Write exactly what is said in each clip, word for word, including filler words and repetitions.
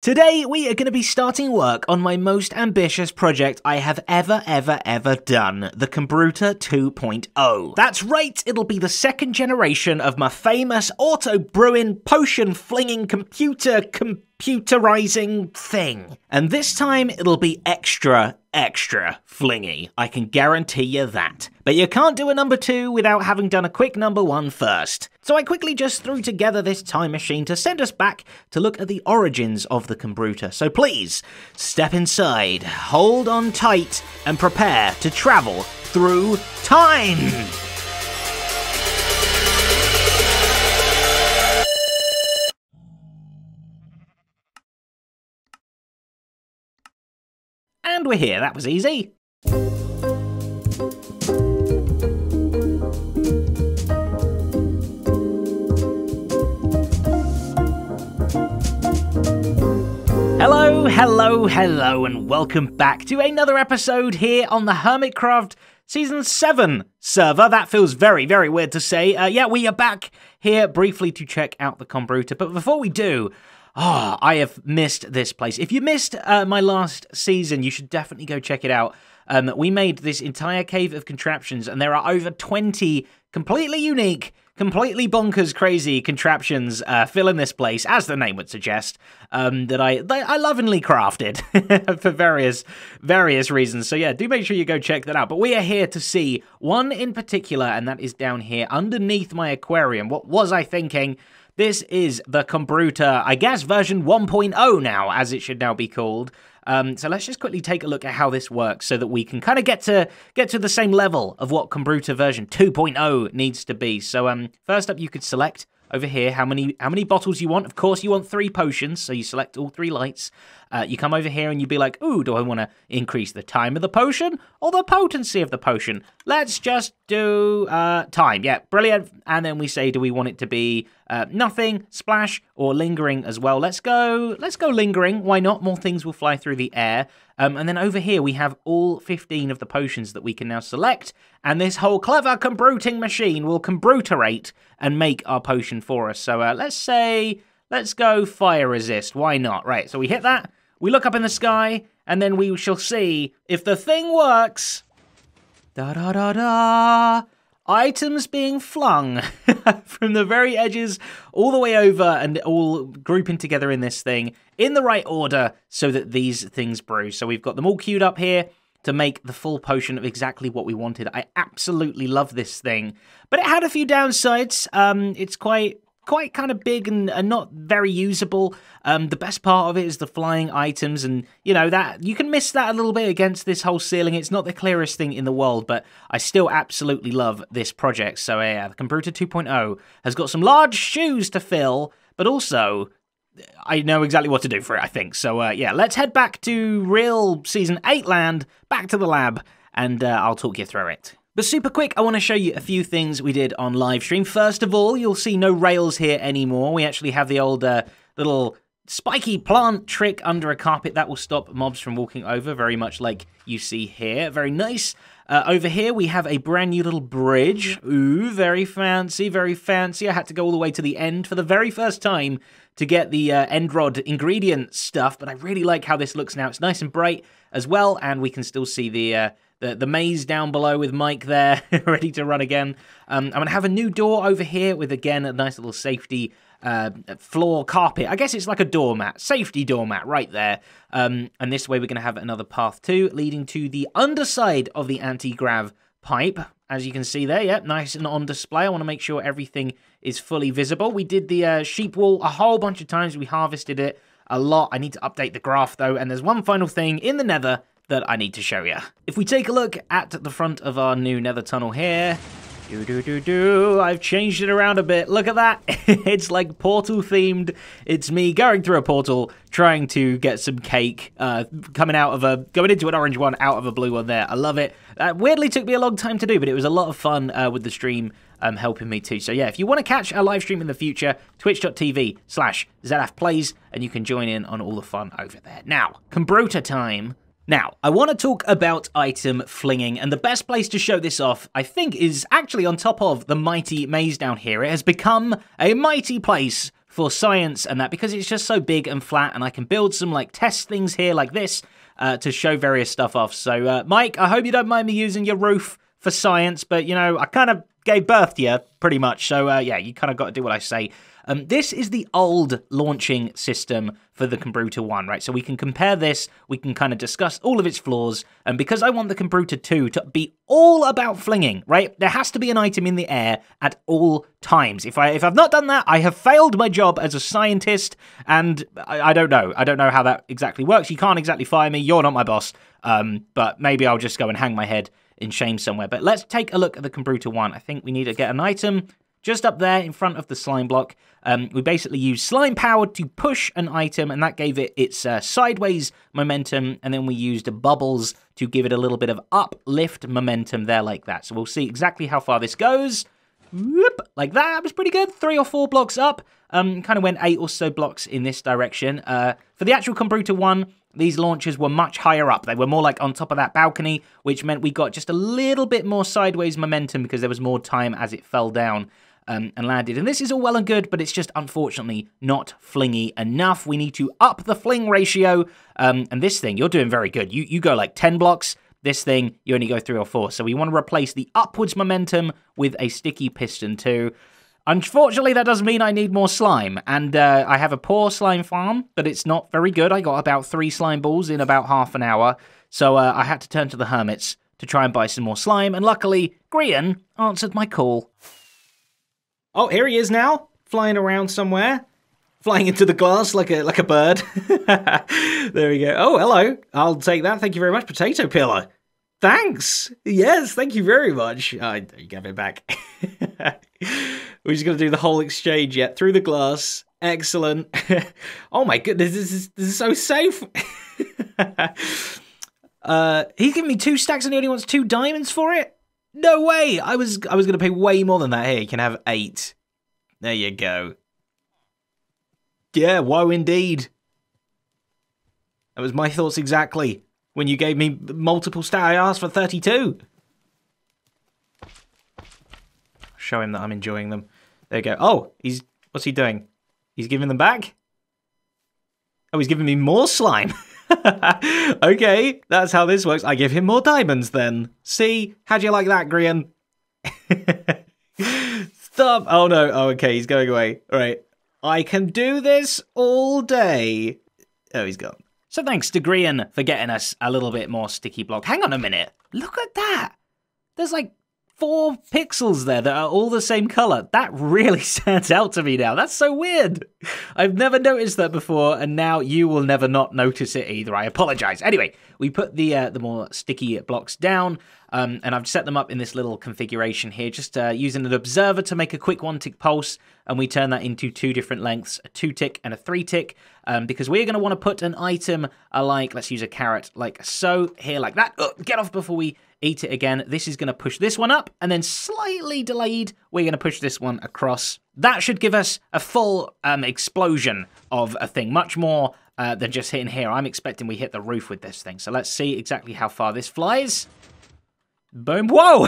Today, we are going to be starting work on my most ambitious project I have ever, ever, ever done, the Cambruta two point oh. That's right, it'll be the second generation of my famous auto-brewing, potion-flinging, computer computerizing thing. And this time, it'll be extra, extra flingy. I can guarantee you that. But you can't do a number two without having done a quick number one first. So I quickly just threw together this time machine to send us back to look at the origins of the Cambruta. So please, step inside, hold on tight, and prepare to travel through time! And we're here, that was easy. Hello, hello, hello, and welcome back to another episode here on the Hermitcraft Season seven server. That feels very, very weird to say. Uh, yeah, we are back here briefly to check out the Cambruta, but before we do, oh, I have missed this place. If you missed uh, my last season, you should definitely go check it out. Um, we made this entire cave of contraptions, and there are over twenty completely unique, completely bonkers, crazy contraptions uh, filling this place, as the name would suggest, um, that I that I lovingly crafted for various various reasons. So yeah, do make sure you go check that out. But we are here to see one in particular, and that is down here underneath my aquarium. What was I thinking? This is the Cambruta, I guess, version one point oh now, as it should now be called. Um, so let's just quickly take a look at how this works so that we can kind of get to get to the same level of what Cambruta version two point oh needs to be. So um, first up, you could select over here how many how many bottles you want. Of course, you want three potions, so you select all three lights. Uh, you come over here and you'd be like, ooh, do I want to increase the time of the potion or the potency of the potion? Let's just do uh, time. Yeah, brilliant. And then we say, do we want it to be uh, nothing, splash, or lingering as well? Let's go, let's go lingering. Why not? More things will fly through the air. Um, and then over here, we have all fifteen of the potions that we can now select. And this whole clever Cambruting machine will Cambruterate and make our potion for us. So uh, let's say, let's go fire resist. Why not? Right, so we hit that. We look up in the sky, and then we shall see if the thing works. Da-da-da-da. Items being flung from the very edges all the way over and all grouping together in this thing in the right order so that these things brew. So we've got them all queued up here to make the full potion of exactly what we wanted. I absolutely love this thing, but it had a few downsides. Um, it's quite... quite kind of big and, and not very usable. Um, the best part of it is the flying items, and you know that you can miss that a little bit against this whole ceiling. It's not the clearest thing in the world, but I still absolutely love this project. So yeah, the Cambruta two point oh has got some large shoes to fill, but also I know exactly what to do for it, I think. So uh, yeah, let's head back to real Season eight land, back to the lab, and uh, I'll talk you through it. But super quick, I want to show you a few things we did on live stream. First of all, you'll see no rails here anymore. We actually have the old uh, little spiky plant trick under a carpet that will stop mobs from walking over, very much like you see here. Very nice. Uh, over here, we have a brand new little bridge. Ooh, very fancy, very fancy. I had to go all the way to the end for the very first time to get the uh, end rod ingredient stuff, but I really like how this looks now. It's nice and bright as well, and we can still see the... Uh, The, the maze down below with Mike there, ready to run again. Um, I'm going to have a new door over here with, again, a nice little safety uh, floor carpet. I guess it's like a doormat, safety doormat right there. Um, and this way we're going to have another path too, leading to the underside of the anti-grav pipe. As you can see there, yeah, nice and on display. I want to make sure everything is fully visible. We did the uh, sheep wool a whole bunch of times. We harvested it a lot. I need to update the graph though. And there's one final thing in the nether that I need to show you. If we take a look at the front of our new nether tunnel here, do do do do, I've changed it around a bit. Look at that. It's like portal themed. It's me going through a portal, trying to get some cake, uh, coming out of a, going into an orange one, out of a blue one there. I love it. That weirdly took me a long time to do, but it was a lot of fun uh, with the stream um, helping me too. So yeah, if you want to catch a live stream in the future, twitch.tv slash ZFplays, and you can join in on all the fun over there. Now, Cambruta time. Now, I want to talk about item flinging, and the best place to show this off, I think, is actually on top of the mighty maze down here. It has become a mighty place for science and that, because it's just so big and flat, and I can build some like test things here like this uh, to show various stuff off. So uh, Mike, I hope you don't mind me using your roof for science, but you know, I kind of gave birth to you pretty much. So uh, yeah, you kind of got to do what I say. Um, this is the old launching system for the Kambruta one, right? So we can compare this, we can kind of discuss all of its flaws, and because I want the Kambruta two to be all about flinging, right? There has to be an item in the air at all times. If, I, if I've not done that, I have failed my job as a scientist, and I, I don't know. I don't know how that exactly works. You can't exactly fire me, you're not my boss, um, but maybe I'll just go and hang my head in shame somewhere. But let's take a look at the Kambruta one. I think we need to get an item just up there in front of the slime block. Um, we basically used slime power to push an item, and that gave it its uh, sideways momentum, and then we used bubbles to give it a little bit of uplift momentum there like that. So we'll see exactly how far this goes. Whoop, like that. That was pretty good. Three or four blocks up. Um, kind of went eight or so blocks in this direction. Uh, for the actual Kambruta one, these launchers were much higher up. They were more like on top of that balcony, which meant we got just a little bit more sideways momentum because there was more time as it fell down. Um, and landed. And this is all well and good, but it's just unfortunately not flingy enough. We need to up the fling ratio. Um, and this thing, you're doing very good. You you go like ten blocks. This thing, you only go three or four. So we want to replace the upwards momentum with a sticky piston too. Unfortunately, that does mean I need more slime. And uh, I have a poor slime farm, but it's not very good. I got about three slime balls in about half an hour. So uh, I had to turn to the hermits to try and buy some more slime. And luckily, Grian answered my call. Oh, here he is now, flying around somewhere, flying into the glass like a like a bird. There we go. Oh, hello. I'll take that. Thank you very much, Potato Pillar. Thanks. Yes, thank you very much. Oh, you gave it back. We're just going to do the whole exchange yet through the glass. Excellent. Oh my goodness, this is, this is so safe. uh, he's giving me two stacks and he only wants two diamonds for it? No way! I was I was going to pay way more than that. Here, you can have eight. There you go. Yeah, woe indeed. That was my thoughts exactly. When you gave me multiple stat, I asked for thirty-two. Show him that I'm enjoying them. There you go. Oh, he's... What's he doing? He's giving them back? Oh, he's giving me more slime. Okay, that's how this works. I give him more diamonds then. See? How'd you like that, Grian? Stop! Oh no, oh okay, he's going away. Alright. I can do this all day. Oh, he's gone. So thanks to Grian for getting us a little bit more sticky block. Hang on a minute. Look at that! There's like four pixels there that are all the same color. That really stands out to me now. That's so weird. I've never noticed that before, and now you will never not notice it either. I apologize. Anyway, we put the uh, the more sticky blocks down, um, and I've set them up in this little configuration here, just uh, using an observer to make a quick one-tick pulse, and we turn that into two different lengths, a two-tick and a three-tick, um, because we're going to want to put an item uh, like, let's use a carrot, like so, here like that. Ugh, get off before we eat it again. This is going to push this one up, and then slightly delayed, we're going to push this one across. That should give us a full um, explosion of a thing, much more uh, than just hitting here. I'm expecting we hit the roof with this thing, so let's see exactly how far this flies. Boom. Whoa!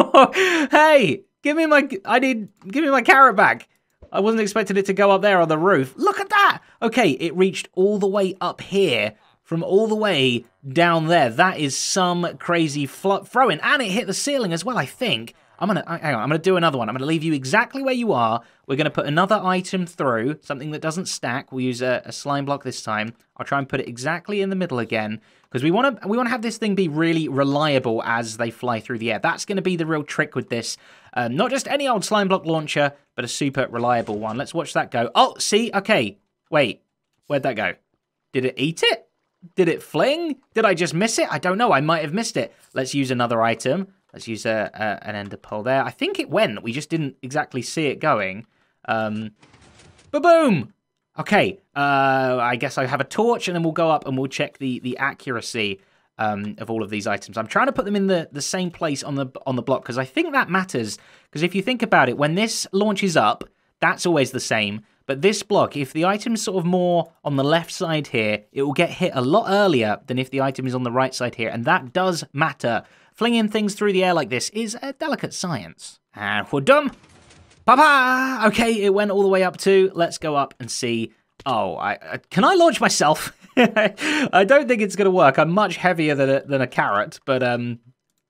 Hey, give me my, I need, give me my carrot back. I wasn't expecting it to go up there on the roof. Look at that! Okay, it reached all the way up here, from all the way down there. That is some crazy throwing. And it hit the ceiling as well, I think. I'm gonna, hang on, I'm gonna do another one. I'm gonna leave you exactly where you are. We're gonna put another item through, something that doesn't stack. We'll use a, a slime block this time. I'll try and put it exactly in the middle again, because we wanna, we wanna have this thing be really reliable as they fly through the air. That's gonna be the real trick with this. Um, not just any old slime block launcher, but a super reliable one. Let's watch that go. Oh, see, okay. Wait, where'd that go? Did it eat it? Did it fling? Did I just miss it? I don't know. I might have missed it. Let's use another item. Let's use a, a, an ender pearl there. I think it went. We just didn't exactly see it going. Um, ba-boom! Okay, uh, I guess I have a torch, and then we'll go up and we'll check the, the accuracy um, of all of these items. I'm trying to put them in the, the same place on the, on the block, because I think that matters. Because if you think about it, when this launches up, that's always the same. But this block, if the item's sort of more on the left side here, it will get hit a lot earlier than if the item is on the right side here. And that does matter. Flinging things through the air like this is a delicate science. And we're done. Papa! Okay, it went all the way up to. Let's go up and see. Oh, I, I can I launch myself? I don't think it's going to work. I'm much heavier than a, than a carrot, but um,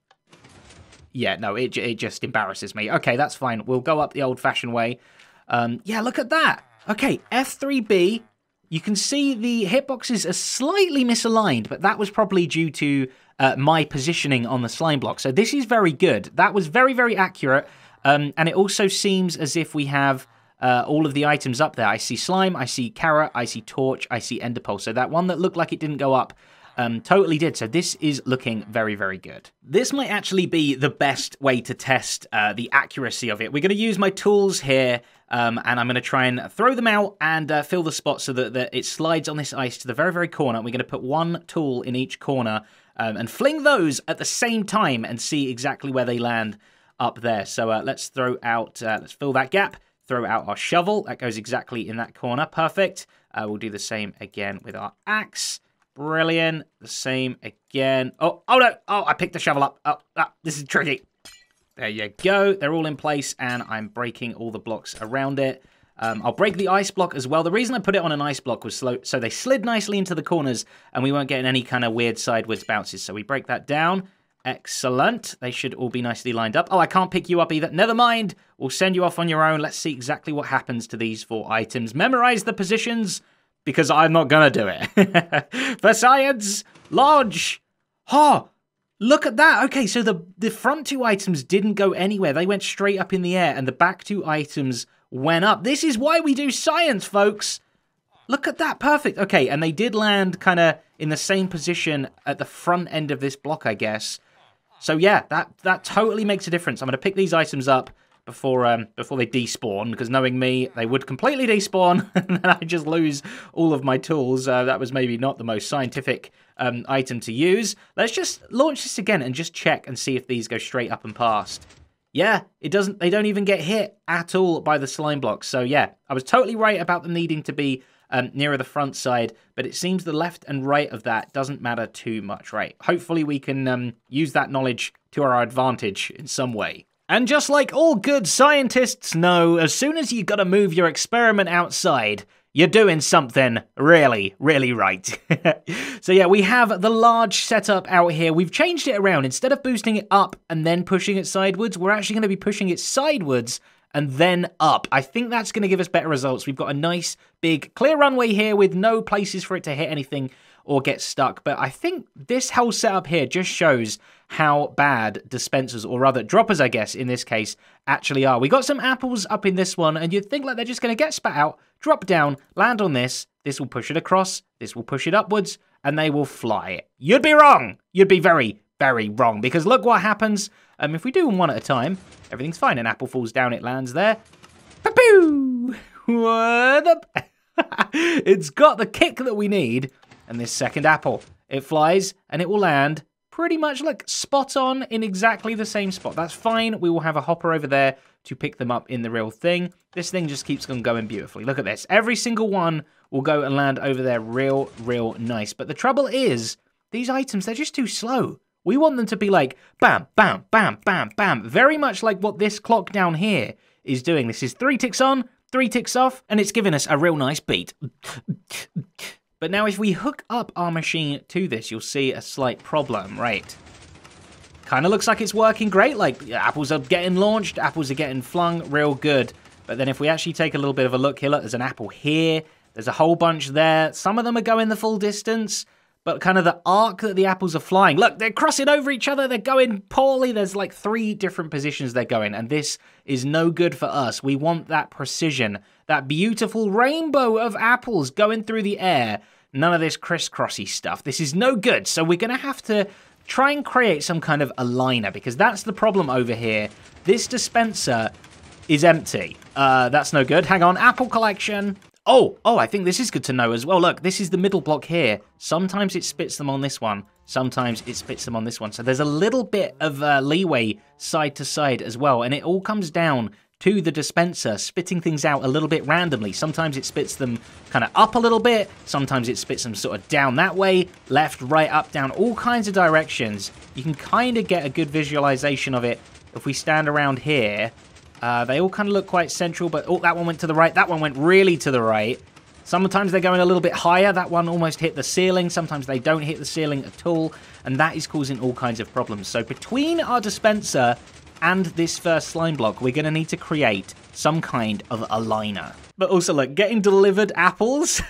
yeah, no, it it just embarrasses me. Okay, that's fine. We'll go up the old-fashioned way. Um, yeah, look at that. Okay, F three B. You can see the hitboxes are slightly misaligned, but that was probably due to uh, my positioning on the slime block. So this is very good. That was very, very accurate. Um, and it also seems as if we have uh, all of the items up there. I see slime, I see carrot, I see torch, I see enderpearl. So that one that looked like it didn't go up um, totally did. So this is looking very, very good. This might actually be the best way to test uh, the accuracy of it. We're going to use my tools here. Um, and I'm going to try and throw them out and uh, fill the spot so that, that it slides on this ice to the very, very corner. We're going to put one tool in each corner um, and fling those at the same time and see exactly where they land up there. So uh, let's throw out, uh, let's fill that gap, throw out our shovel. That goes exactly in that corner. Perfect. Uh, we'll do the same again with our axe. Brilliant. The same again. Oh, oh no. Oh, I picked the shovel up. Oh, ah, this is tricky. There you go. They're all in place, and I'm breaking all the blocks around it. Um, I'll break the ice block as well. The reason I put it on an ice block was slow, so they slid nicely into the corners, and we weren't getting any kind of weird sideways bounces. So we break that down. Excellent. They should all be nicely lined up. Oh, I can't pick you up either. Never mind. We'll send you off on your own. Let's see exactly what happens to these four items. Memorize the positions, because I'm not going to do it. For science, lodge. Oh, look at that. Okay, so the, the front two items didn't go anywhere. They went straight up in the air, and the back two items went up. This is why we do science, folks. Look at that. Perfect. Okay, and they did land kind of in the same position at the front end of this block, I guess. So, yeah, that, that totally makes a difference. I'm going to pick these items up before um, before they despawn, because knowing me, they would completely despawn, and then I just lose all of my tools. Uh, that was maybe not the most scientific um, item to use. Let's just launch this again and just check and see if these go straight up and past. Yeah, it doesn't. They don't even get hit at all by the slime blocks. So yeah, I was totally right about them needing to be um, nearer the front side, but it seems the left and right of that doesn't matter too much, right? Hopefully we can um, use that knowledge to our advantage in some way. And just like all good scientists know, as soon as you gotta move your experiment outside, you're doing something really, really right. So yeah, we have the large setup out here. We've changed it around. Instead of boosting it up and then pushing it sidewards, we're actually gonna be pushing it sidewards and then up. I think that's gonna give us better results. We've got a nice, big, clear runway here with no places for it to hit anything or get stuck. But I think this whole setup here just shows how bad dispensers, or rather droppers, I guess, in this case, actually are. We got some apples up in this one, and you'd think like they're just going to get spat out, drop down, land on this, this will push it across, this will push it upwards, and they will fly. You'd be wrong! You'd be very, very wrong, because look what happens. Um, if we do them one at a time, everything's fine. An apple falls down, it lands there. Pa-poo! What up? It's got the kick that we need, and this second apple, it flies, and it will land pretty much like spot on in exactly the same spot. That's fine. We will have a hopper over there to pick them up in the real thing. This thing just keeps on going beautifully. Look at this. Every single one will go and land over there real, real nice. But the trouble is, these items, they're just too slow. We want them to be like bam, bam, bam, bam, bam. Very much like what this clock down here is doing. This is three ticks on, three ticks off, and it's giving us a real nice beat. But now if we hook up our machine to this, you'll see a slight problem, right? Kind of looks like it's working great, like apples are getting launched, apples are getting flung, real good. But then if we actually take a little bit of a look here, look, there's an apple here, there's a whole bunch there. Some of them are going the full distance, but kind of the arc that the apples are flying. Look, they're crossing over each other, they're going poorly. There's like three different positions they're going, and this is no good for us. We want that precision, that beautiful rainbow of apples going through the air. None of this crisscrossy stuff. This is no good, so we're going to have to try and create some kind of aligner, because that's the problem over here. This dispenser is empty. Uh, that's no good. Hang on, apple collection. Oh, oh, I think this is good to know as well. Look, this is the middle block here. Sometimes it spits them on this one. Sometimes it spits them on this one. So there's a little bit of uh, leeway side to side as well, and it all comes down to the dispenser spitting things out a little bit randomly. Sometimes it spits them kind of up a little bit. Sometimes it spits them sort of down that way, left, right, up, down, all kinds of directions. You can kind of get a good visualization of it if we stand around here Uh, they all kind of look quite central, but oh, that one went to the right. That one went really to the right. Sometimes they're going a little bit higher. That one almost hit the ceiling. Sometimes they don't hit the ceiling at all, and that is causing all kinds of problems. So between our dispenser and this first slime block, we're going to need to create some kind of aligner. But also, look, getting delivered apples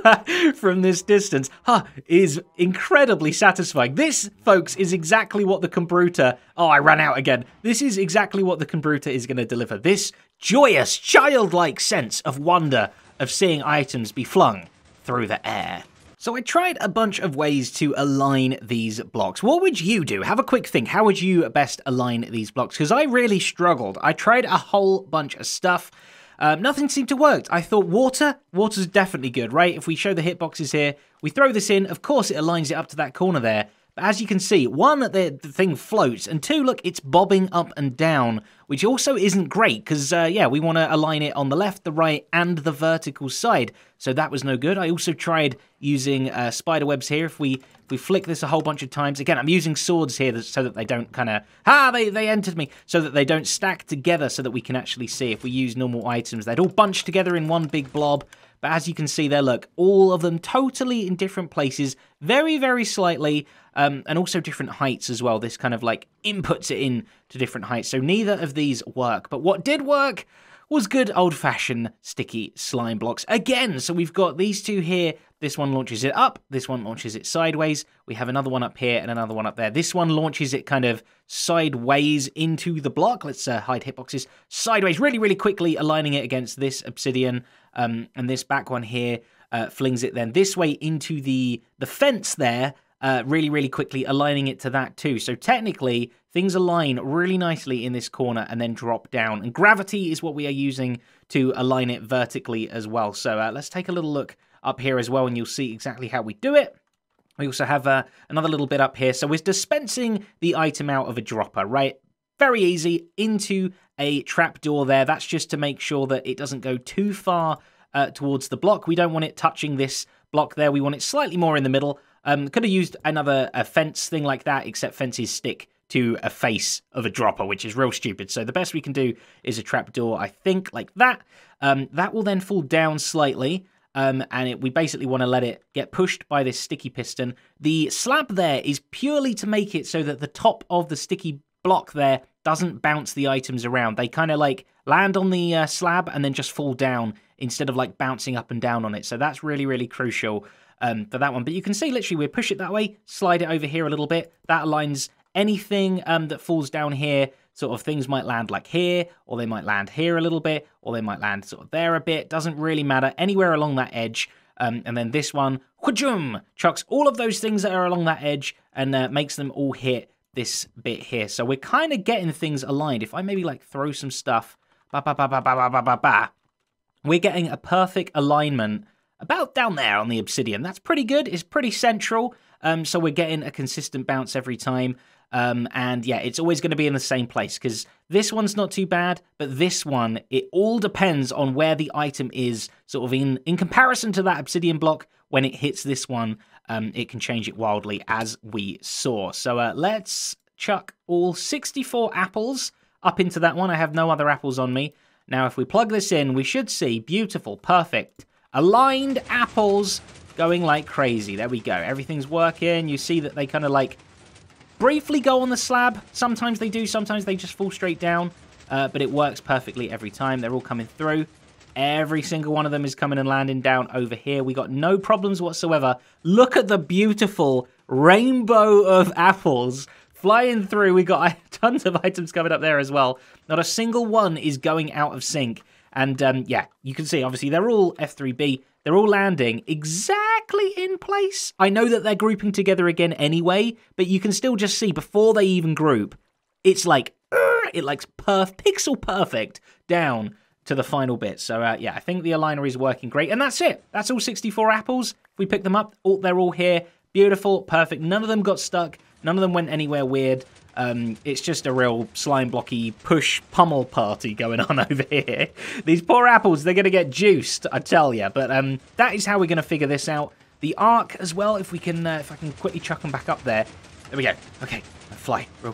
from this distance huh, is incredibly satisfying. This, folks, is exactly what the Kambruta... Oh, I ran out again. This is exactly what the Kambruta is going to deliver. This joyous, childlike sense of wonder of seeing items be flung through the air. So I tried a bunch of ways to align these blocks. What would you do? Have a quick think. How would you best align these blocks? Because I really struggled. I tried a whole bunch of stuff. Um, nothing seemed to work. I thought water, water's definitely good, right? If we show the hitboxes here, we throw this in, of course it aligns it up to that corner there. But as you can see, one, the, the thing floats, and two, look, it's bobbing up and down, which also isn't great, because, uh, yeah, we want to align it on the left, the right, and the vertical side. So that was no good. I also tried using uh, spider webs here. If we if we flick this a whole bunch of times, again, I'm using swords here so that they don't kind of, ah, they, they entered me, so that they don't stack together so that we can actually see. If we use normal items, they'd all bunch together in one big blob. But as you can see there, look, all of them totally in different places, very, very slightly, um, and also different heights as well. This kind of like inputs it in to different heights. So neither of these work. But what did work was good old-fashioned sticky slime blocks again. So we've got these two here. This one launches it up. This one launches it sideways. We have another one up here and another one up there. This one launches it kind of sideways into the block. Let's uh, hide hitboxes. Sideways, really, really quickly, aligning it against this obsidian. Um, and this back one here uh, flings it then this way into the, the fence there, uh, really, really quickly, aligning it to that too. So technically, things align really nicely in this corner and then drop down. And gravity is what we are using to align it vertically as well. So uh, let's take a little look up here as well, and you'll see exactly how we do it. We also have uh, another little bit up here. So we're dispensing the item out of a dropper, right? Very easy, into a trapdoor there. That's just to make sure that it doesn't go too far uh, towards the block. We don't want it touching this block there. We want it slightly more in the middle. Um, could have used another a fence thing like that, except fences stick to a face of a dropper, which is real stupid. So the best we can do is a trapdoor, I think, like that. Um, that will then fall down slightly. Um, and it, we basically want to let it get pushed by this sticky piston. The slab there is purely to make it so that the top of the sticky block there doesn't bounce the items around. They kind of like land on the uh, slab and then just fall down instead of like bouncing up and down on it. So that's really, really crucial um, for that one. But you can see literally we push it that way, slide it over here a little bit. That aligns anything um, that falls down here. Sort of things might land like here, or they might land here a little bit, or they might land sort of there a bit. Doesn't really matter. Anywhere along that edge. Um, and then this one, whajum, chucks all of those things that are along that edge and uh, makes them all hit this bit here. So we're kind of getting things aligned. If I maybe like throw some stuff, ba ba ba ba ba ba ba ba ba, we're getting a perfect alignment about down there on the obsidian. That's pretty good. It's pretty central. Um, so we're getting a consistent bounce every time. Um, and yeah, it's always going to be in the same place because this one's not too bad, but this one, it all depends on where the item is sort of in, in comparison to that obsidian block. When it hits this one, um, it can change it wildly as we saw. So uh, let's chuck all sixty-four apples up into that one. I have no other apples on me. Now, if we plug this in, we should see beautiful, perfect, aligned apples going like crazy. There we go. Everything's working. You see that they kind of like briefly go on the slab. Sometimes they do, sometimes they just fall straight down, uh, but it works perfectly every time. They're all coming through. Every single one of them is coming and landing down over here. We got no problems whatsoever. Look at the beautiful rainbow of apples flying through. We got tons of items coming up there as well. Not a single one is going out of sync. And um, yeah, you can see, obviously, they're all F three B. They're all landing exactly in place. I know that they're grouping together again anyway, but you can still just see before they even group, it's like, uh, it likes perf pixel perfect down to the final bit. So uh, yeah, I think the aligner is working great. And that's it. That's all sixty-four apples. If we pick them up, all, they're all here. Beautiful, perfect. None of them got stuck. None of them went anywhere weird. Um, it's just a real slime blocky push pummel party going on over here. These poor apples, they're going to get juiced, I tell you. But um, that is how we're going to figure this out. The arc as well, if we can, uh, if I can quickly chuck them back up there. There we go. Okay, fly real quick.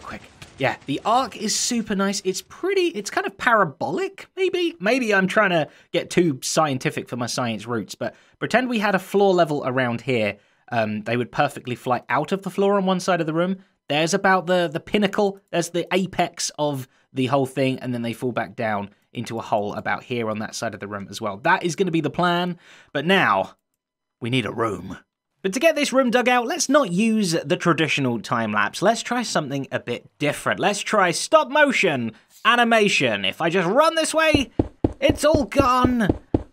yeah, the arc is super nice. It's pretty, it's kind of parabolic, maybe? Maybe I'm trying to get too scientific for my science roots, but pretend we had a floor level around here. Um, they would perfectly fly out of the floor on one side of the room. There's about the, the pinnacle, there's the apex of the whole thing, and then they fall back down into a hole about here on that side of the room as well. That is going to be the plan, but now we need a room. But to get this room dug out, let's not use the traditional time-lapse. Let's try something a bit different. Let's try stop-motion animation. If I just run this way, it's all gone.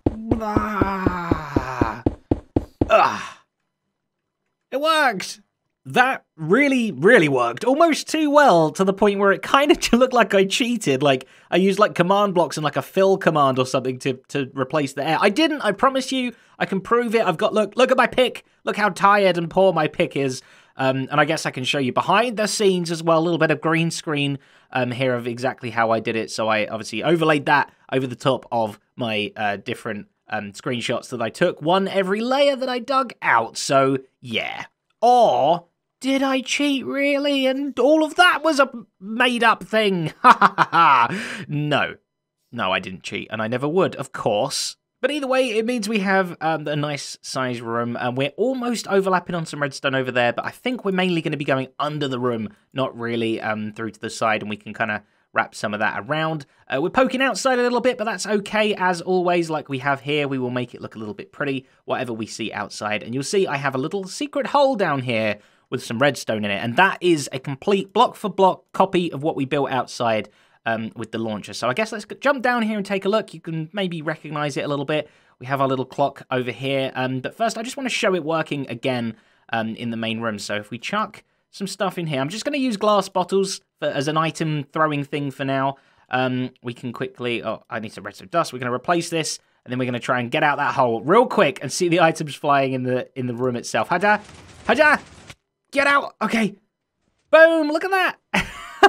Ah. Ah. It worked. That really, really worked. Almost too well, to the point where it kind of looked like I cheated. Like, I used, like, command blocks and, like, a fill command or something to, to replace the air. I didn't, I promise you. I can prove it. I've got, look, look at my pick. Look how tired and poor my pick is. Um, and I guess I can show you behind the scenes as well. A little bit of green screen um, here of exactly how I did it. So I obviously overlaid that over the top of my uh, different um, screenshots that I took. One every layer that I dug out. So, yeah. Or did I cheat, really? And all of that was a made-up thing. Ha ha ha ha. No. No, I didn't cheat, and I never would, of course. But either way, it means we have um, a nice size room, and we're almost overlapping on some redstone over there, but I think we're mainly going to be going under the room, not really um, through to the side, and we can kind of wrap some of that around. Uh, we're poking outside a little bit, but that's okay. As always, like we have here, we will make it look a little bit pretty, whatever we see outside. And you'll see I have a little secret hole down here with some redstone in it, and that is a complete block-for-block copy of what we built outside um, with the launcher. So I guess let's jump down here and take a look. You can maybe recognize it a little bit. We have our little clock over here, um, but first I just want to show it working again um, in the main room. So if we chuck some stuff in here, I'm just going to use glass bottles for, as an item throwing thing for now. Um, we can quickly, oh, I need some redstone dust. We're going to replace this, and then we're going to try and get out that hole real quick and see the items flying in the in the room itself. Haja, Haja, get out. Okay, boom, look at that.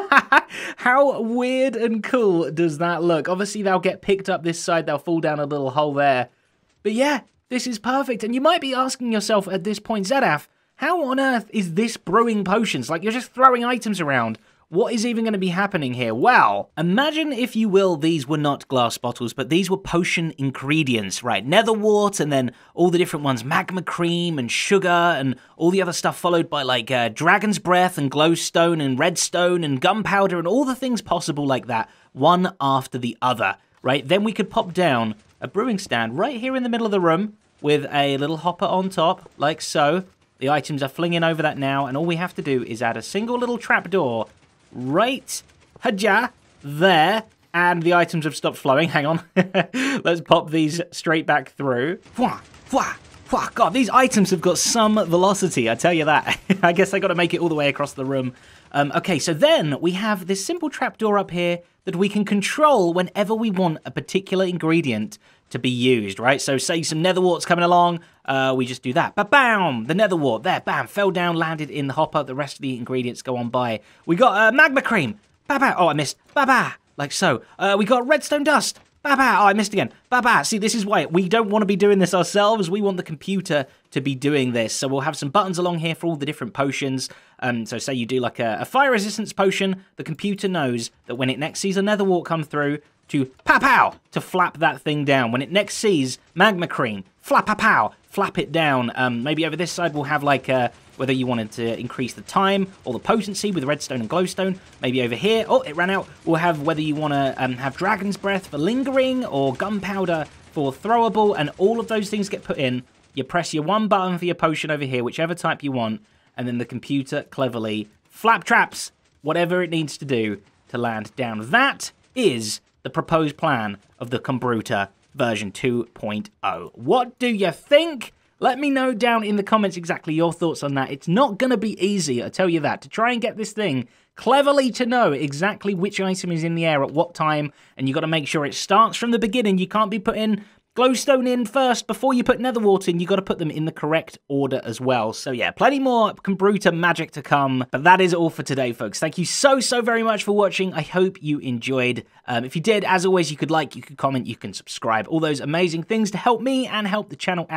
How weird and cool does that look? Obviously, they'll get picked up this side. They'll fall down a little hole there. But yeah, this is perfect. And you might be asking yourself at this point, Zedaf, how on earth is this brewing potions? Like, you're just throwing items around. What is even going to be happening here? Well, imagine, if you will, these were not glass bottles, but these were potion ingredients, right? Nether wart, and then all the different ones, magma cream and sugar, and all the other stuff followed by, like, uh, dragon's breath and glowstone and redstone and gunpowder and all the things possible like that, one after the other, right? Then we could pop down a brewing stand right here in the middle of the room with a little hopper on top, like so. The items are flinging over that now, and all we have to do is add a single little trapdoor right, haja, there, and the items have stopped flowing. Hang on. Let's pop these straight back through. Wah, wah, wah. God, these items have got some velocity, I tell you that. I guess I got to make it all the way across the room. Um, okay, so then we have this simple trapdoor up here that we can control whenever we want a particular ingredient to be used, right? So say some nether wart's coming along, uh, we just do that. Ba-bam! The nether wart, there, bam, fell down, landed in the hopper. The rest of the ingredients go on by. We got uh, magma cream. Ba-ba! Oh, I missed. Ba-ba! Like so. Uh, we got redstone dust. Ba-ba! Oh, I missed again. Ba-ba! See, this is why we don't want to be doing this ourselves. We want the computer to be doing this. So we'll have some buttons along here for all the different potions. Um, so say you do like a, a fire resistance potion, the computer knows that when it next sees a nether wart come through, to pow-pow, to flap that thing down. When it next sees magma cream, flap-pow, flap it down. Um, maybe over this side we'll have like, uh, whether you wanted to increase the time or the potency with redstone and glowstone. Maybe over here, oh, it ran out. We'll have whether you want to um, have dragon's breath for lingering or gunpowder for throwable, and all of those things get put in. You press your one button for your potion over here, whichever type you want, and then the computer cleverly flap traps whatever it needs to do to land down. That is the proposed plan of the Kombruta version two point oh. What do you think? Let me know down in the comments exactly your thoughts on that. It's not going to be easy, I tell you that, to try and get this thing cleverly to know exactly which item is in the air at what time, and you got to make sure it starts from the beginning. You can't be putting glowstone in first before you put nether wart in. You got to put them in the correct order as well. So yeah, plenty more Kombruta magic to come. But that is all for today, folks. Thank you so, so very much for watching. I hope you enjoyed. Um, if you did, as always, you could like, you could comment, you can subscribe. All those amazing things to help me and help the channel out.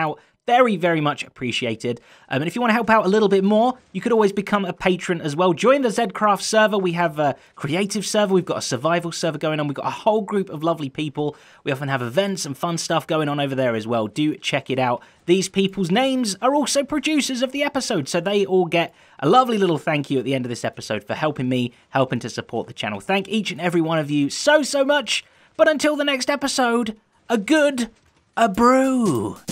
very, very much appreciated. Um, and if you want to help out a little bit more, you could always become a patron as well. Join the Zcraft server. We have a creative server. We've got a survival server going on. We've got a whole group of lovely people. We often have events and fun stuff going on over there as well. Do check it out. These people's names are also producers of the episode, so they all get a lovely little thank you at the end of this episode for helping me, helping to support the channel. Thank each and every one of you so, so much. But until the next episode, a good, a brew.